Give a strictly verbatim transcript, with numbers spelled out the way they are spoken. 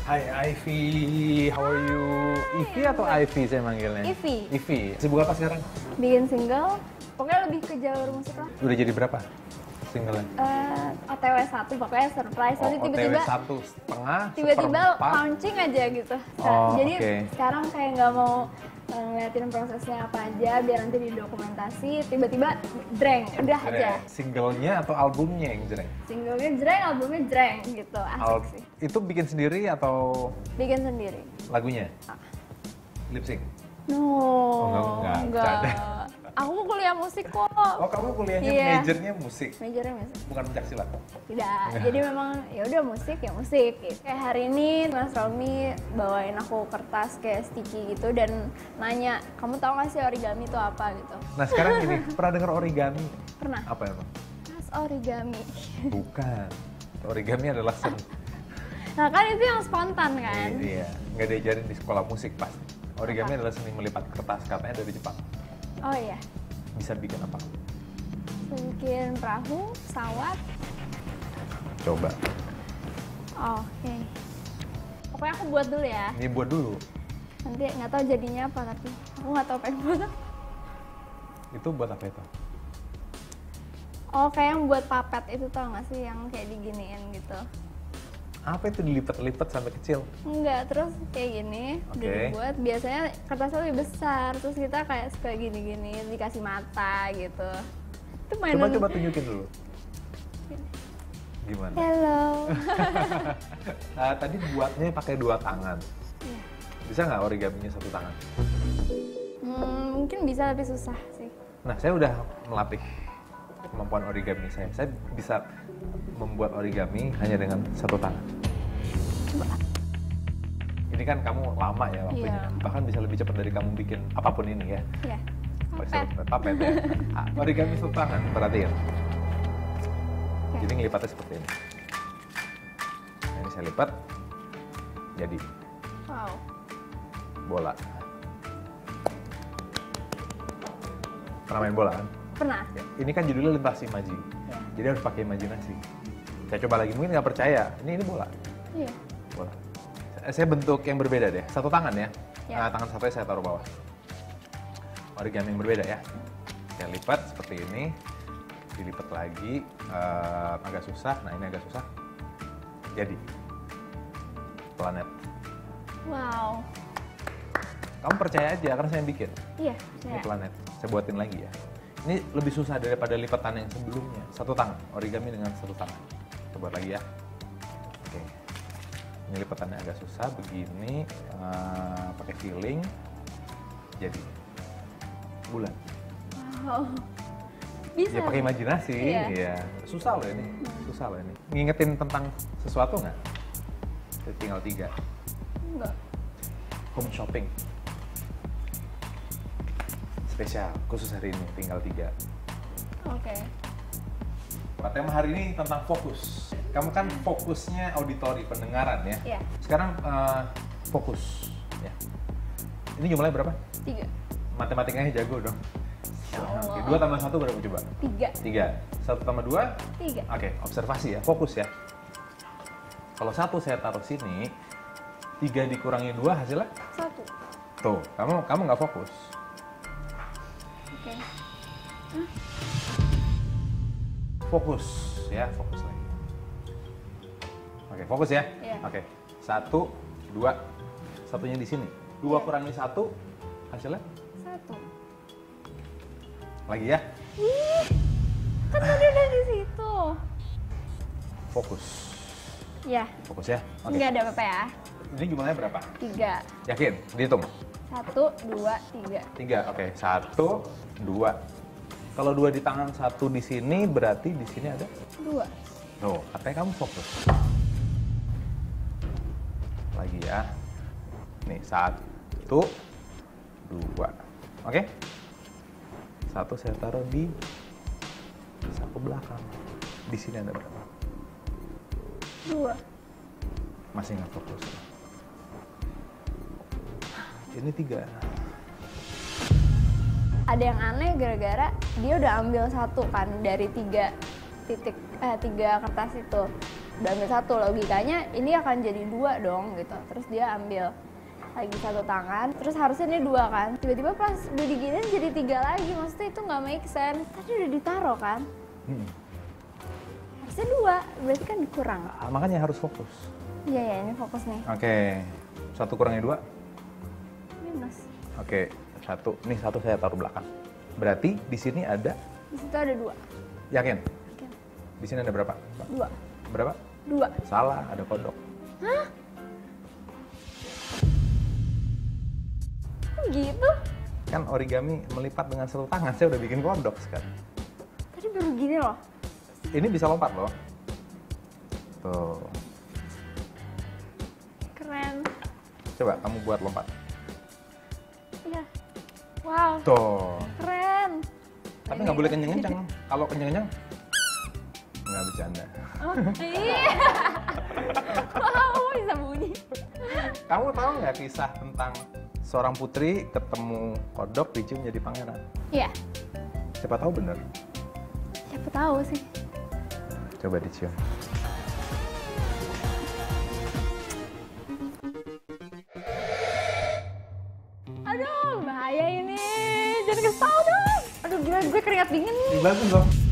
Hai Ivy, how are you? Ivy atau Ivy saya manggilnya? Ivy. Ivy. Sibuk apa sekarang? Bikin single, pokoknya lebih ke jalur musik lah. Udah jadi berapa singlenya? Uh, O T W satu, pokoknya surprise. Jadi Oh, tiba-tiba O T W satu setengah, tiba-tiba seperempat. launching aja gitu. Oh, Jadi okay. sekarang kayak nggak mau uh, ngeliatin prosesnya apa aja, biar nanti didokumentasi. Tiba-tiba jreng, udah Jreng. aja. Singlenya atau albumnya yang jreng? Singlenya jreng, albumnya jreng gitu. Asik Al- sih. Itu bikin sendiri atau Bikin sendiri. lagunya? Ah. Lip sync? No, Oh, enggak, enggak, bercanda. Aku kuliah musik kok. Oh, kamu kuliahnya Iya. majornya musik, Majornya musik. bukan pencaksilat? Tidak, jadi memang ya udah musik ya musik. Kayak hari ini Mas Romi bawain aku kertas kayak sticky gitu dan nanya, kamu tahu nggak sih origami itu apa gitu? Nah sekarang gini, pernah dengar origami? Pernah. Apa emang? Mas origami. Bukan. Origami adalah seni. Nah kan itu yang spontan kan? Iya, nggak diajarin di sekolah musik pasti. Origami adalah seni melipat kertas, katanya dari Jepang. Oh iya. Bisa bikin apa? Bikin perahu, pesawat. Coba. Oh, Oke. Pokoknya aku buat dulu ya. Ini buat dulu. Nanti nggak tahu jadinya apa tapi aku nggak tahu pengen buat apa. Itu buat apa itu? Oh kayak yang buat papet itu tau nggak sih yang kayak diginiin gitu. Apa itu dilipat-lipat sampai kecil? Enggak, terus kayak gini udah Oke. dibuat, biasanya kertasnya lebih besar, terus kita kayak suka gini-gini, dikasih mata gitu. Itu mainan. Coba-coba tunjukin dulu. Gimana? Hello. Nah, tadi buatnya pakai dua tangan. Iya. Bisa nggak origaminya satu tangan? Hmm, mungkin bisa tapi susah sih. Nah, saya udah melatih kemampuan origami saya. Saya bisa membuat origami hanya dengan satu tangan. Coba. Ini kan kamu lama ya waktunya. Iya. Bahkan bisa lebih cepat dari kamu bikin apapun ini ya. Iya. Pakai Papet. papet ya. Ah, origami satu tangan, perhatiin. Oke. Jadi ngelipatnya seperti ini. Nah, ini saya lipat, jadi Wow. bola. Pernah main bola kan? Pernah. Ya. Ini kan judulnya lintas imaji. Iya. Jadi harus pakai imajinasi. Saya coba lagi, mungkin nggak percaya. Ini ini bola. Iya. Bola. Saya bentuk yang berbeda deh. Satu tangan ya. Ya. Nah, tangan satunya saya taruh bawah. Origami yang berbeda ya. Saya lipat seperti ini. Dilipat lagi. eh, agak susah. Nah, ini agak susah. Jadi. Planet. Wow. Kamu percaya aja, karena saya yang bikin. Iya. Ini Saya. planet. Saya buatin lagi ya. Ini lebih susah daripada lipatan yang sebelumnya. Satu tangan. Origami dengan satu tangan. Kita buat lagi ya. Oke. Ini lipatannya agak susah. Begini. eh, pakai feeling. Jadi. Bulan. Wow. Bisa. Ya pakai imajinasi. Iya. Iya. Susah loh ini. Susah loh ini. Ngingetin tentang sesuatu nggak? Tinggal tiga. Enggak. Home shopping. Spesial. Khusus hari ini. Tinggal tiga. Oke. Pak, tema hari ini tentang fokus. Kamu kan fokusnya auditori, pendengaran ya. Iya. Sekarang eh, fokus. Ya. Ini jumlahnya berapa? Tiga. Matematikanya jago dong. Ya Allah. Oke, dua tambah satu berapa coba? Tiga. Tiga. Satu tambah dua? Tiga. Oke, observasi ya, fokus ya. Kalau satu saya taruh sini, tiga dikurangi dua hasilnya? Satu. Tuh, kamu kamu nggak fokus. Oke. Fokus ya, fokus lagi. Oke, fokus ya. Iya. Oke, satu, dua, satunya di sini. Dua Iya. kurangi satu, hasilnya Satu. lagi ya. Ih, kan tadi udah di situ. Fokus, Ya, fokus ya. Oke. nggak ada apa-apa ya. Ini jumlahnya berapa? Tiga. Yakin? Dihitung. Satu, dua, tiga. Tiga. Oke, satu, dua. Kalau dua di tangan, satu di sini, berarti di sini ada. Dua. Tuh, katanya kamu fokus. Lagi ya. Nih, satu, dua. Oke? Satu saya taruh di saku belakang. Di sini ada berapa? Dua. Masih nggak fokus. Ini tiga. Ada yang aneh gara-gara dia udah ambil satu kan dari tiga titik eh tiga kertas itu. udah ambil satu, logikanya ini akan jadi dua dong gitu. Terus dia ambil lagi satu tangan, terus harusnya ini dua kan. Tiba-tiba pas udah diginiin jadi tiga lagi, maksudnya itu nggak make sense. Tadi udah ditaro kan, Hmm. harusnya dua, berarti kan kurang. Ah, makanya harus fokus. Iya ya, ini fokus nih. Oke, satu kurangnya dua. Minus. Oke, satu. Nih satu saya taruh belakang. Berarti di sini ada, Di situ ada dua. yakin? Oke. Di sini ada berapa? Dua. Berapa? Dua. Salah, ada kodok. Hah? Kok gitu? Kan origami melipat dengan satu tangan, saya udah bikin kodok sekarang. Tadi baru gini loh. Ini bisa lompat loh. Tuh. Keren. Coba kamu buat lompat. Iya. Wow. Tuh. Keren. Tapi nggak boleh kenceng-kenceng. Kalau kenceng-kenceng, nggak bercanda. Oh, iya. Wow, bisa bunyi. Kamu tahu nggak kisah tentang seorang putri ketemu kodok dicium jadi pangeran? Iya. Siapa tahu bener. Siapa tahu sih. Coba dicium. Aduh, bahaya ini. Jangan kesal dong. Aduh, gila gue keringat dingin nih. Bagus dong.